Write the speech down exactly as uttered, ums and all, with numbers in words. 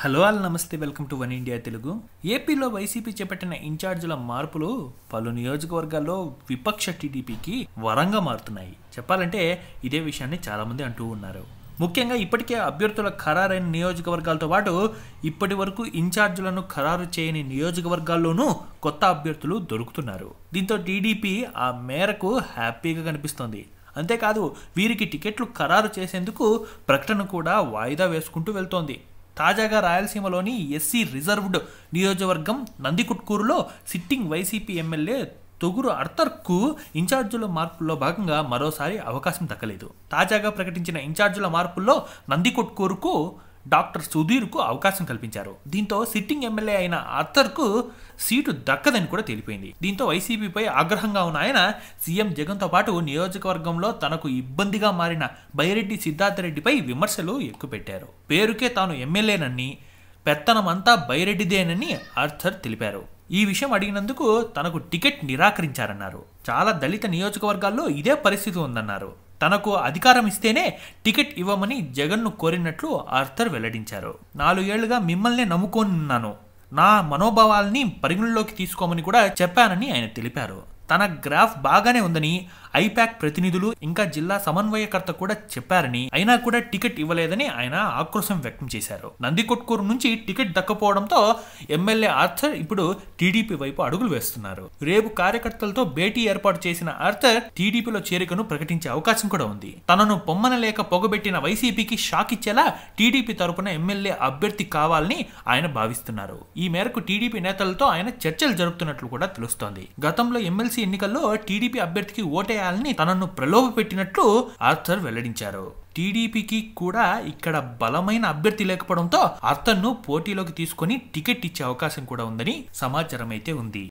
Hello all నమస్తే, welcome to One India Telugu. ఏపీలో వైసీపీ చేపట్టిన ఇన్ఛార్జీల మార్పులు పలు నియోజకవర్గాల్లో విపక్ష టీడీపీకి వరంగా మారుతున్నాయి. చెప్పాలంటే ఇదే విషయాన్ని చాలామంది అంటూ ఉన్నారు. ముఖ్యంగా ఇప్పటికే అభ్యర్థుల ఖరారైన నియోజకవర్గాలతో పాటు ఇప్పటి వరకు ఇన్ఛార్జీలను ఖరారు చేయని నియోజకవర్గాల్లోనూ కొత్త అభ్యర్థులు దొరుకుతున్నారు. దీంతో టీడీపీ ఆ మేరకు హ్యాపీగా కనిపిస్తోంది. అంతేకాదు, వీరికి టికెట్లు ఖరారు చేసేందుకు ప్రకటన కూడా వాయిదా వేసుకుంటూ వెళ్తోంది. తాజాగా రాయలసీమలోని ఎస్సీ రిజర్వ్డ్ నియోజకవర్గం నందికొట్కూరులో సిట్టింగ్ వైసీపీ ఎమ్మెల్యే తొగురు అర్తర్కు ఇన్ఛార్జీల మార్పుల్లో భాగంగా మరోసారి అవకాశం దక్కలేదు. తాజాగా ప్రకటించిన ఇన్ఛార్జీల మార్పుల్లో నందికొట్కూరుకు డాక్టర్ సుధీర్కు అవకాశం కల్పించారు. దీంతో సిట్టింగ్ ఎమ్మెల్యే అయిన అర్తర్కు సీటు దక్కదని కూడా తేలిపోయింది. దీంతో వైసీపీపై ఆగ్రహంగా ఉన్న ఆయన సీఎం జగన్తో పాటు నియోజకవర్గంలో తనకు ఇబ్బందిగా మారిన బైరెడ్డి సిద్ధార్థరెడ్డిపై విమర్శలు ఎక్కుపెట్టారు. పేరుకే తాను ఎమ్మెల్యేనని, పెత్తనమంతా బైరెడ్డిదేనని అర్తర్ తెలిపారు. ఈ విషయం అడిగినందుకు తనకు టికెట్ నిరాకరించారన్నారు. చాలా దళిత నియోజకవర్గాల్లో ఇదే పరిస్థితి ఉందన్నారు. తనకు అధికారం ఇస్తేనే టికెట్ ఇవ్వమని జగన్ను కోరినట్లు అర్తర్ వెల్లడించారు. నాలుగేళ్లుగా మిమ్మల్నే నమ్ముకొని ఉన్నాను, నా మనోభావాల్ని పరిగణలోకి తీసుకోమని కూడా చెప్పానని ఆయన తెలిపారు. తన గ్రాఫ్ బాగానే ఉందని ఐపాక్ ప్రతినిధులు ఇంకా జిల్లా సమన్వయకర్త కూడా చెప్పారని, అయినా కూడా టికెట్ ఇవ్వలేదని ఆయన ఆక్రోశం వ్యక్తం చేశారు. నందికొట్కూరు నుంచి టికెట్ దక్కపోవడంతో ఎమ్మెల్యే అర్తర్ ఇప్పుడు టీడీపీ వైపు అడుగులు వేస్తున్నారు. రేపు కార్యకర్తలతో భేటీ ఏర్పాటు చేసిన అర్తర్ టీడీపీలో చేరికను ప్రకటించే అవకాశం కూడా ఉంది. తనను పొమ్మనలేక పొగబెట్టిన వైసీపీకి షాక్ ఇచ్చేలా టీడీపీ తరపున ఎమ్మెల్యే అభ్యర్థి కావాలని ఆయన భావిస్తున్నారు. ఈ మేరకు టీడీపీ నేతలతో ఆయన చర్చలు జరుపుతున్నట్లు కూడా తెలుస్తోంది. గతంలో ఎమ్మెల్సీ ఎన్నికల్లో టీడీపీ అభ్యర్థికి ఓటేయాలని తనను ప్రలోభ పెట్టినట్లు అర్తర్ వెల్లడించారు. టీడీపీకి కూడా ఇక్కడ బలమైన అభ్యర్థి లేకపోవడంతో అర్తర్ను పోటీలోకి తీసుకుని టికెట్ ఇచ్చే అవకాశం కూడా ఉందని సమాచారం అయితే ఉంది.